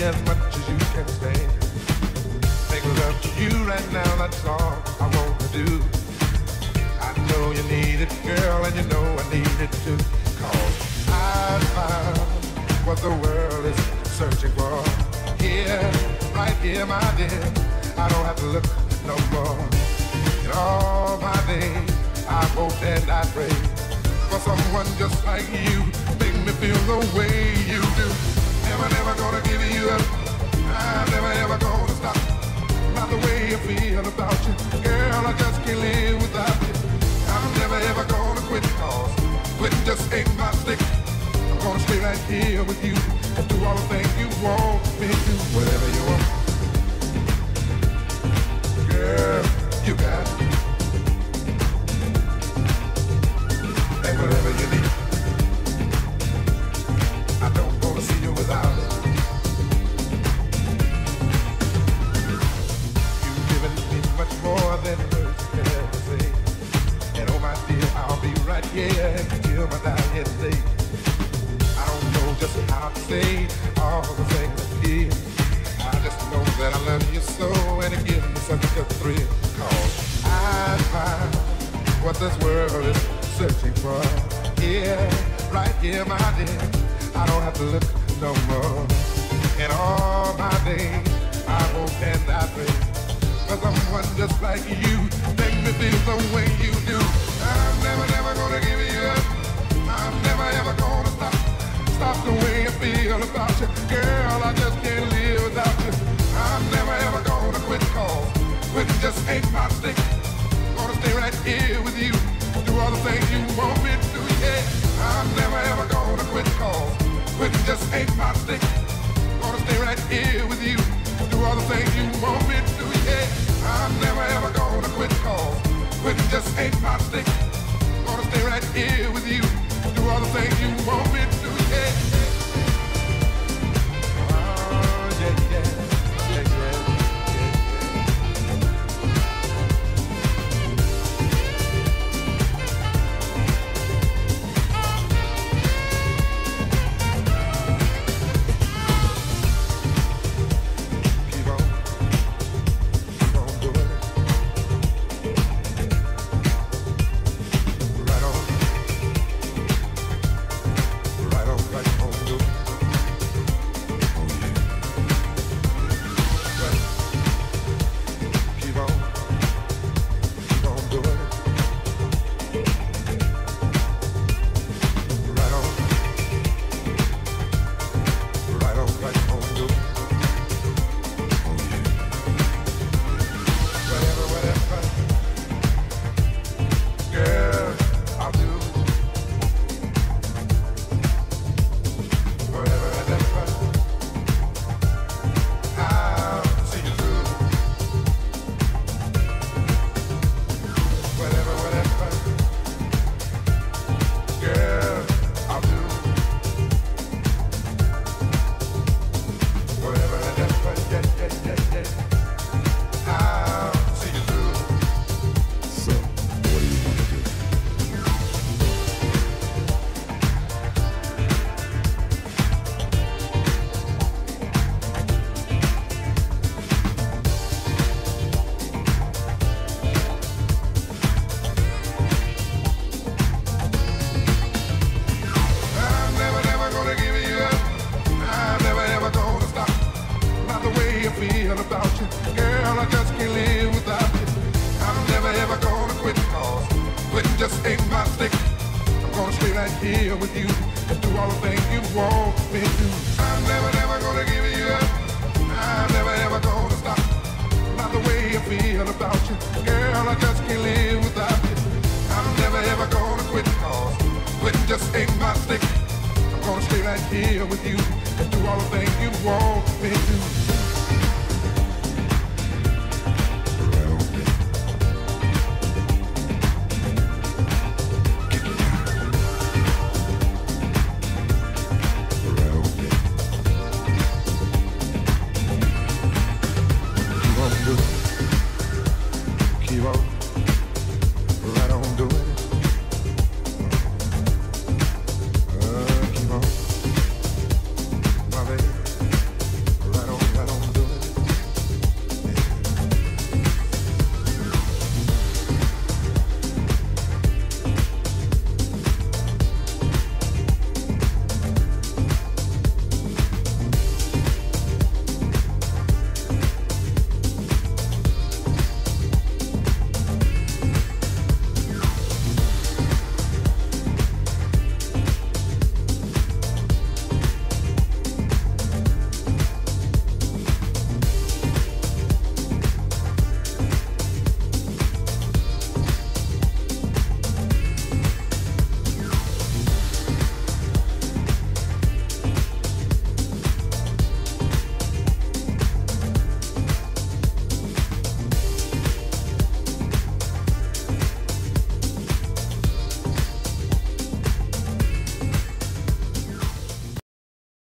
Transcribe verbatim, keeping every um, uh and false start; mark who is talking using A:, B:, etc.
A: as much as you can stand. Make love to you right now, that's all I want to do. I know you need it, girl, and you know I need it too. Cause I found what the world is searching for. Here, right here, my dear, I don't have to look no more. In all my days, I hope and I pray for someone just like you, make me feel the way you do. Never, never gonna give you up. I'm never, ever gonna stop. Not the way I feel about you, girl, I just can't live without you. I'm never, ever gonna quit, cause quitting just ain't my stick. I'm gonna stay right here with you and do all the things you want me to. Whatever you want, girl, you got it. And whatever you need, I don't wanna see you without it. You've given me much more than words can ever say. And oh my dear, I'll be right here until my dying day. I don't know just how to say all the things I feel. I just know that I love you so, and it gives me such a thrill. Cause I find what this world is searching for. Here, right here, my dear, I don't have to look no more. In all my days, I hope and I pray for someone just like you, make me feel the way you do. I'm never, never gonna give you up. I'm never, ever gonna stop. Stop the way I feel about you, girl, I just can't live without you. I'm never, ever gonna quit, cause quitting just ain't my stick. Gonna stay right here with you, do all the things you want me to do, yeah. I'm never, ever gonna quit, cause quitting just ain't my stick. Gonna stay right here with you, do all the things you want me to do, yeah. I'm never, ever gonna quit, cause quitting just ain't my stick. Gonna stay right here with you, do all the things you want me to do, yeah. Oh, yeah, yeah, yeah, yeah. Just ain't my stick. I'm gonna stay right here with you and do all the things